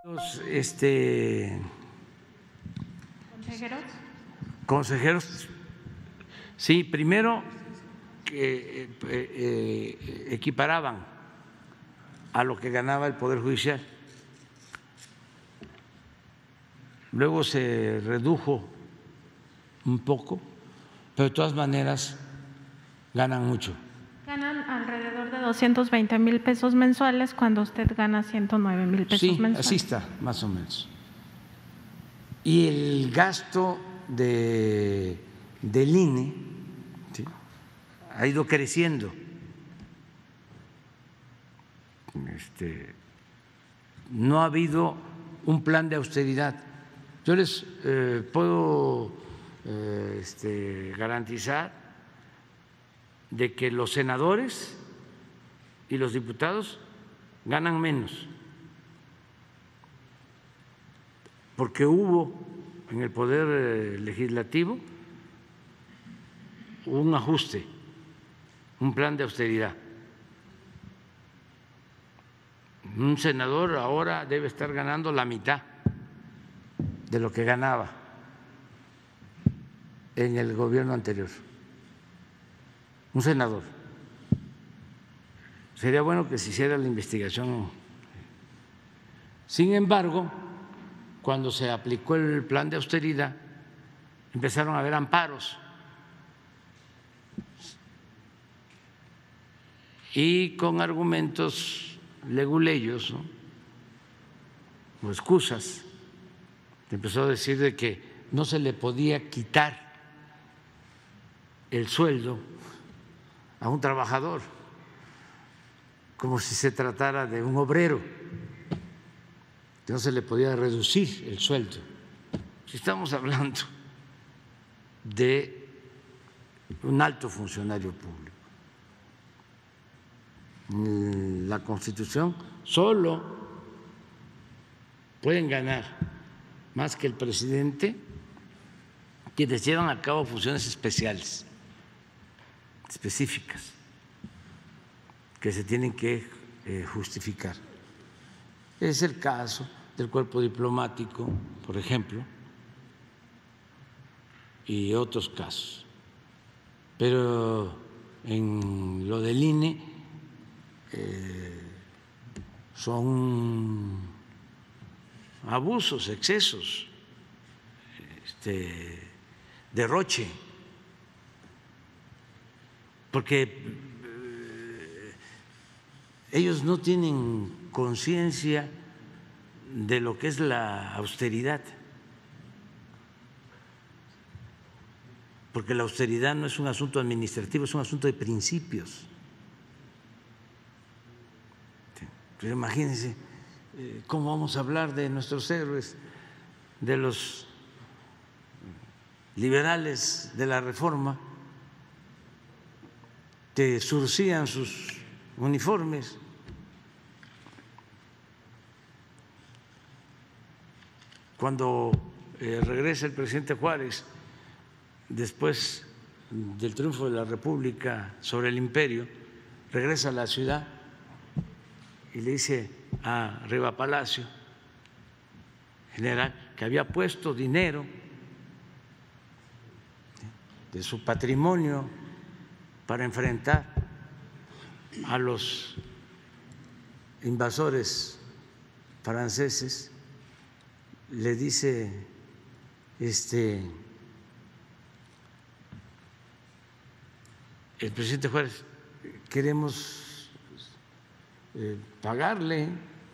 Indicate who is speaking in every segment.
Speaker 1: Los
Speaker 2: ¿Consejeros?
Speaker 1: consejeros, sí, primero equiparaban a lo que ganaba el Poder Judicial. Luego se redujo un poco, pero de todas maneras ganan mucho.
Speaker 2: Ganan alrededor de 220,000 pesos mensuales cuando usted gana 109,000 pesos
Speaker 1: Sí,
Speaker 2: mensuales.
Speaker 1: así está, más o menos. Y el gasto del INE, ¿sí?, ha ido creciendo. No ha habido un plan de austeridad. Yo les puedo garantizar de que los senadores y los diputados ganan menos, porque hubo en el Poder Legislativo un ajuste, un plan de austeridad. Un senador ahora debe estar ganando la mitad de lo que ganaba en el gobierno anterior. Un senador. Sería bueno que se hiciera la investigación. Sin embargo, cuando se aplicó el plan de austeridad, empezaron a haber amparos y con argumentos leguleyos, ¿no?, o excusas. Empezó a decir de que no se le podía quitar el sueldo a un trabajador, como si se tratara de un obrero, que no se le podía reducir el sueldo. Si estamos hablando de un alto funcionario público, la Constitución solo pueden ganar más que el presidente quienes llevan a cabo funciones especiales, específicas, que se tienen que justificar. Es el caso del cuerpo diplomático, por ejemplo, y otros casos. Pero en lo del INE son abusos, excesos, derroche, porque ellos no tienen conciencia de lo que es la austeridad, porque la austeridad no es un asunto administrativo, es un asunto de principios. Pero imagínense cómo vamos a hablar de nuestros héroes, de los liberales de la Reforma, que surcían sus uniformes. Cuando regresa el presidente Juárez, después del triunfo de la República sobre el imperio, regresa a la ciudad y le dice a Riva Palacio, general, que había puesto dinero de su patrimonio para enfrentar a los invasores franceses. Le dice el presidente Juárez, queremos pagarle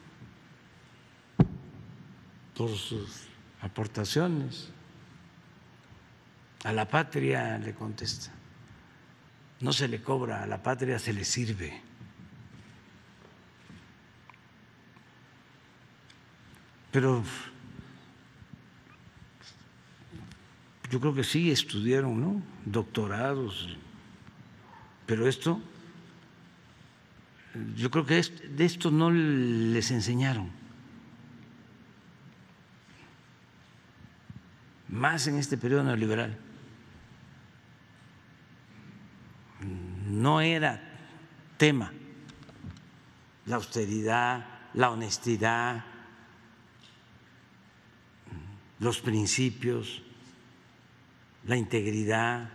Speaker 1: por sus aportaciones a la patria, le contesta. No se le cobra, a la patria se le sirve. Pero yo creo que sí estudiaron, ¿no?, doctorados, pero esto, yo creo que de esto no les enseñaron, más en este periodo neoliberal. No era tema la austeridad, la honestidad, los principios, la integridad,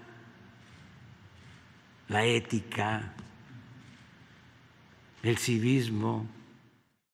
Speaker 1: la ética, el civismo.